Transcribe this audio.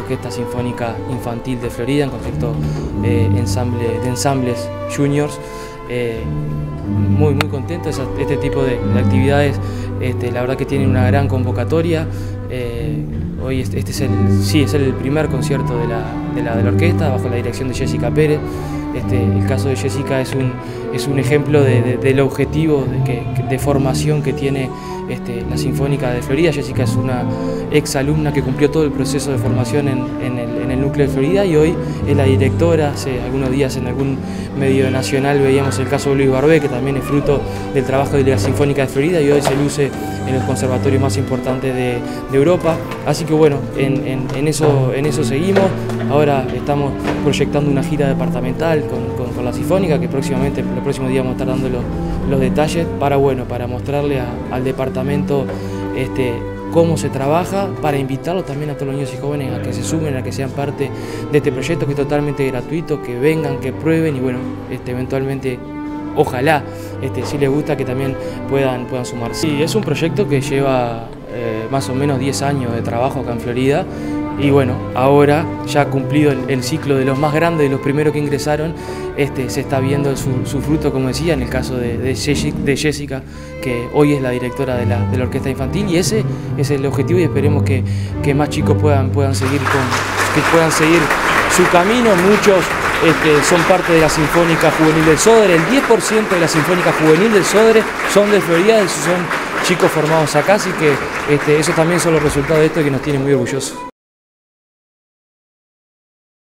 Orquesta Sinfónica Infantil de Florida, en concepto de ensambles juniors. Muy contento. Este tipo de actividades, la verdad que tienen una gran convocatoria. Hoy este es el primer concierto de la orquesta bajo la dirección de Jessica Pérez. El caso de Jessica es un ejemplo del objetivo de formación que tiene la Sinfónica de Florida. Jessica es una ex alumna que cumplió todo el proceso de formación en el núcleo de Florida y hoy es la directora. Hace algunos días en algún medio nacional veíamos el caso de Luis Barbé, que también es fruto del trabajo de la Sinfónica de Florida y hoy se luce en los conservatorios más importantes de Europa. Así que bueno, en eso seguimos. Ahora estamos proyectando una gira departamental con la Sinfónica, que próximamente, los próximos días vamos a estar dando los detalles para mostrarle al departamento cómo se trabaja, para invitarlos también a todos los niños y jóvenes a que se sumen, a que sean parte de este proyecto que es totalmente gratuito, que vengan, que prueben y bueno, eventualmente, ojalá, si les gusta, que también puedan sumarse. Sí, es un proyecto que lleva más o menos 10 años de trabajo acá en Florida. Y bueno, ahora ya cumplido el ciclo de los más grandes, de los primeros que ingresaron, se está viendo su fruto, como decía, en el caso de Jessica, que hoy es la directora de la orquesta infantil, y ese es el objetivo y esperemos que más chicos puedan seguir su camino. Muchos son parte de la Sinfónica Juvenil del Sodre. El 10% de la Sinfónica Juvenil del Sodre son de Florida, son chicos formados acá, así que eso también son los resultados de esto que nos tiene muy orgullosos.